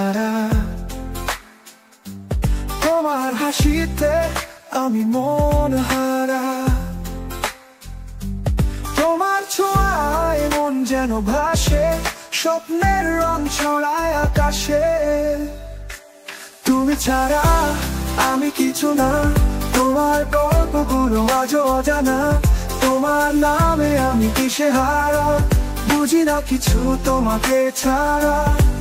ছাড়া। তোমার হাসিতে আমি মন হারা, তোমার ছোঁয়ায় মন যেন ভাসে, স্বপ্নের রং ছড়ায় আকাশে। তুমি ছাড়া আমি কিছু না, তোমার গল্পগুলো আজও অজানা। তোমার নামে আমি কিসে হারা, বুঝি না কিছু তোমাকে ছাড়া।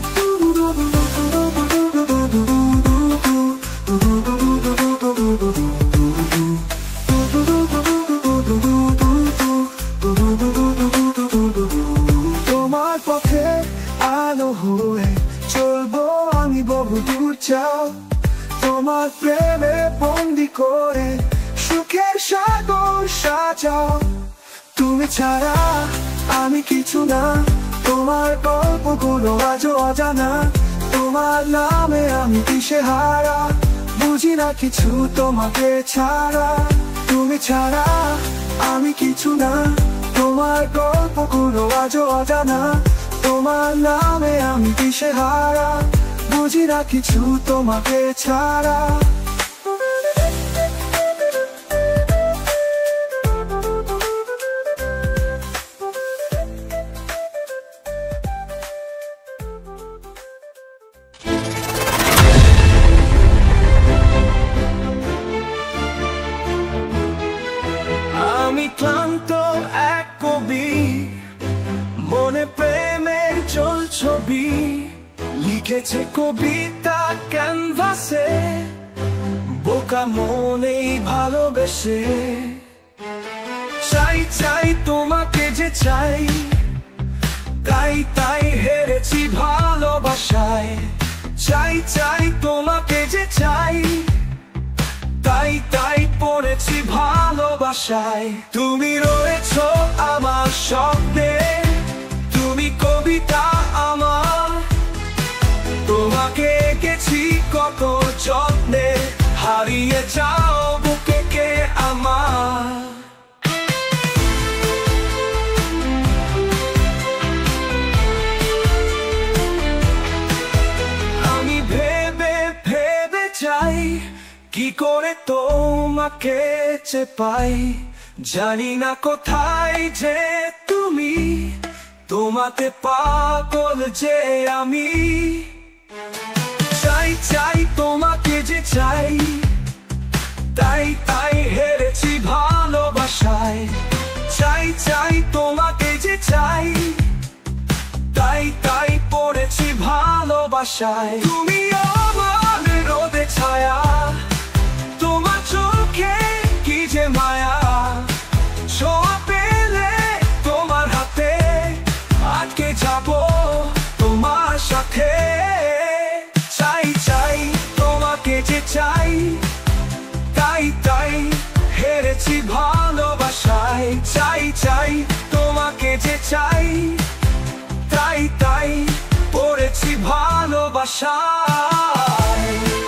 তোমার পথে আলো হয়ে চলবো আমি বহুদূর যাও, তোমার প্রেমে বন্দি করে সুখের সাগর সাজাও। তুমি ছাড়া আমি কিছু না, তোমার গল্পগুলো আজও অজানা। তোমার নামে আমি কিসে হারা, বুঝি না কিছু তোমাকে ছাড়া। তুমি ছাড়া আমি কিছু না, তোমার গল্পগুলো আজও অজানা। তোমার নামে আমি কিসে হারা, বুঝি না কিছু তোমাকে ছাড়া। আমি ক্লান্ত এক কবি, মনে প্রেমের জল ছবি লিখেছে কবিতা ক্যানভাসে, বোকা মনেই ভালোবেসে। চাই চাই তোমাকে যে চাই, তাই তাই হেরেছি ভালোবাসায়। চাই চাই তোমাকে যে চাই, তাই তাই পড়েছি ভালোবাসায়। তুমি রয়েছো আমার স্বপ্নে, তুমি কবিতা আমার। তোমাকে এঁকেছি কত যত্নে, হারিয়ে যাও বুকে কে আমার। আমি ভেবে ভেবে চাই, কি করে তোমাকে পাই। জানি না কোথায় যে তুমি, তোমাতে পাগল যে আমি। চাই চাই তোমাকে যে চাই, তাই তাই হেরেছি ভালোবাসায়। চাই চাই তোমাকে যে চাই, তাই তাই পড়েছি ভালোবাসায়। তুমি আমার রোদে ছায়া, তোমার চোখে কি যে মায়া। ছোঁয়া পেলে তোমার হাতে, আটকে যাব তোমার সাথে। চাই চাই তোমাকে যে চাই, তাই তাই হেরেছি ভালোবাসায়। চাই চাই তোমাকে যে চাই, তাই তাই পড়েছি ভালোবাসায়।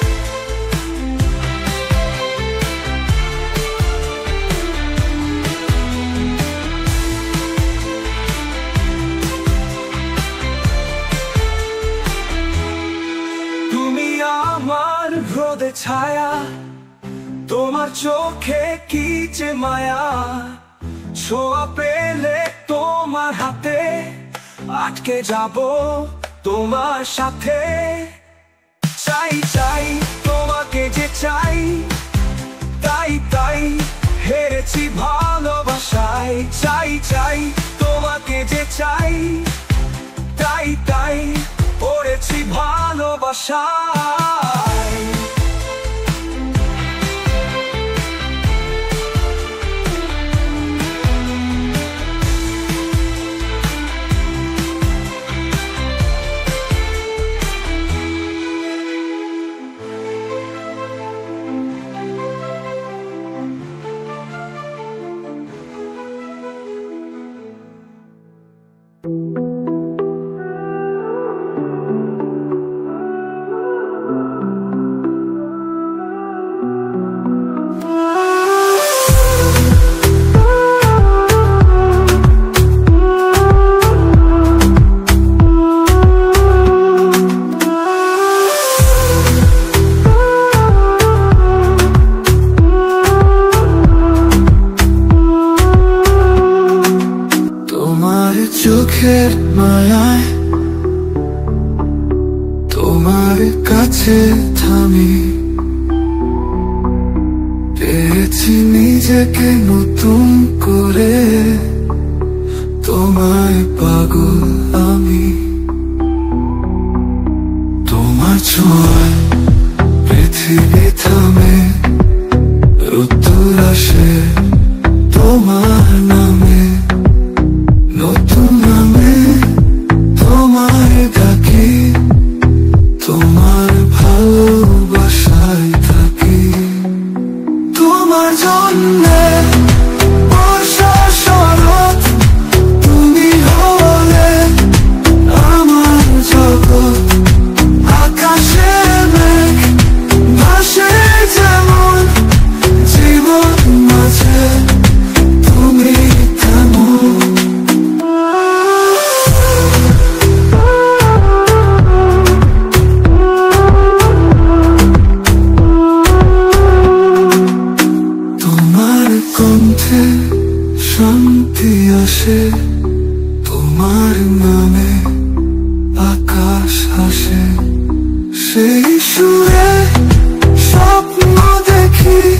তুমি আমার রোদে ছায়া, তোমার চোখে কি যে মায়া। ছোঁয়া পেলে তোমার হাতে, আটকে যাব তোমার সাথে। চাই চাই তোমাকে যে চাই, তাই তাই হেরেছি ভালোবাসায়। চাই চাই তোমাকে যে চাই, তাই তাই পড়েছি ভালোবাসায়। তোমার কাছে থামি, পেয়েছি নিজেকে নতুন করে, তোমায় পাগল আমি। তোমার ছোঁয়ায় পৃথিবী থামে, রোদ্দুর আসে তোমার নামে, নতুন নামে তোমায় ডাকি, তোমার ভালোবাসায় থাকি। তোমার জন্যে বর্ষা শরৎ, তুমি হলে আমার জগৎ। আকাশে মেঘ ভাসে যেমন, জীবন মাঝে তুমি তেমন। তোমার কণ্ঠে শান্তি আসে, তোমার নামে আকাশ হাসে, সেই সুরে স্বপ্ন দেখি।